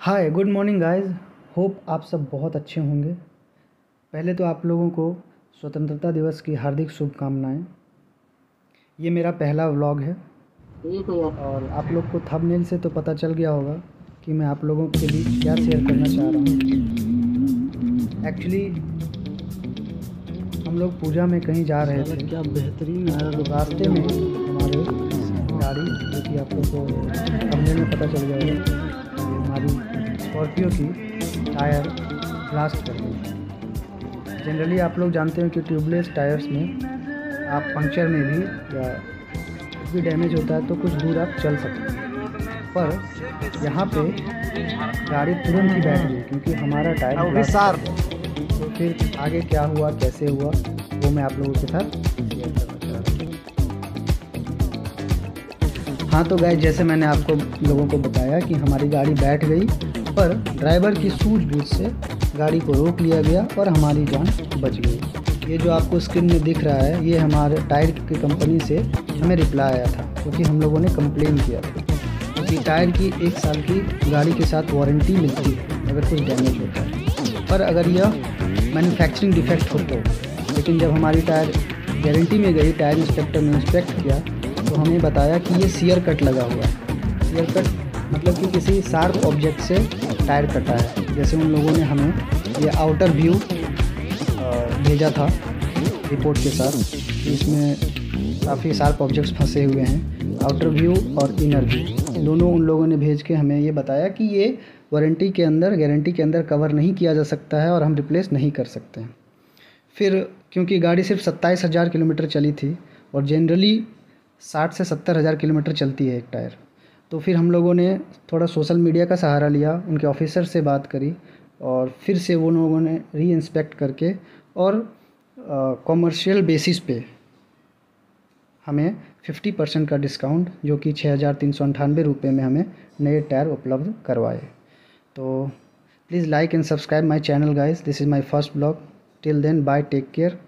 हाय good morning guys. Hope आप सब बहुत अच्छे होंगे। पहले तो आप लोगों को स्वतंत्रता दिवस की हार्दिक शुभकामनाएं। ये मेरा पहला व्लॉग है ठीक है यार। और आप लोग को थंबनेल से तो पता चल गया होगा कि मैं आप लोगों के बीच क्या शेयर करना चाह रहा हूँ। एक्चुअली हम लोग पूजा में कहीं जा रहे थे, क्या बेहतरीन है तो रास्ते में हमारे गाड़ी, जो कि आप लोग को थंबनेल में पता चल गया होगा, ये हमारी स्कॉर्पियो की टायर ब्लास्ट कर गई। जनरली आप लोग जानते हैं कि ट्यूबलेस टायर्स में आप पंक्चर में भी या कुछ भी डैमेज होता है तो कुछ दूर आप चल सकते हैं, पर यहाँ पे गाड़ी तुरंत ही बैठ गई क्योंकि हमारा टायर ब्लास्ट कर गया। तो फिर आगे क्या हुआ, कैसे हुआ, वो मैं आप लोगों के साथ शेयर करना चाह रहा हूँ। हाँ तो गाइस, जैसे मैंने आपको लोगों को बताया कि हमारी गाड़ी बैठ गई, पर ड्राइवर की सूझबूझ से गाड़ी को रोक लिया गया और हमारी जान बच गई। ये जो आपको स्क्रीन में दिख रहा है, ये हमारे टायर की कंपनी से हमें रिप्लाई आया था क्योंकि हम लोगों ने कंप्लेन किया था। क्योंकि टायर की 1 साल की गाड़ी के साथ वारंटी मिलती है अगर कुछ डैमेज होता है, पर अगर यह मैन्युफैक्चरिंग डिफेक्ट हो तो। लेकिन जब हमारी टायर गारंटी में गई, टायर इंस्पेक्टर ने इंस्पेक्ट किया तो हमें बताया कि ये सियर कट लगा हुआ है। सियर कट मतलब कि किसी शार्प ऑब्जेक्ट से टायर कटा है। जैसे उन लोगों ने हमें ये आउटर व्यू भेजा था रिपोर्ट के साथ, इसमें काफ़ी शार्प ऑब्जेक्ट्स फंसे हुए हैं। आउटर व्यू और इनर व्यू दोनों उन लोगों ने भेज के हमें ये बताया कि ये वारंटी के अंदर, गारंटी के अंदर कवर नहीं किया जा सकता है और हम रिप्लेस नहीं कर सकते हैं। फिर क्योंकि गाड़ी सिर्फ 27,000 किलोमीटर चली थी और जनरली 60 से 70,000 किलोमीटर चलती है एक टायर, तो फिर हम लोगों ने थोड़ा सोशल मीडिया का सहारा लिया, उनके ऑफिसर से बात करी और फिर से वो लोगों ने री इंस्पेक्ट करके और कॉमर्शियल बेसिस पे हमें 50% का डिस्काउंट, जो कि 6,398 रुपये में हमें नए टायर उपलब्ध करवाए। तो please like and subscribe my channel guys. This is my first blog. Till then bye, take care.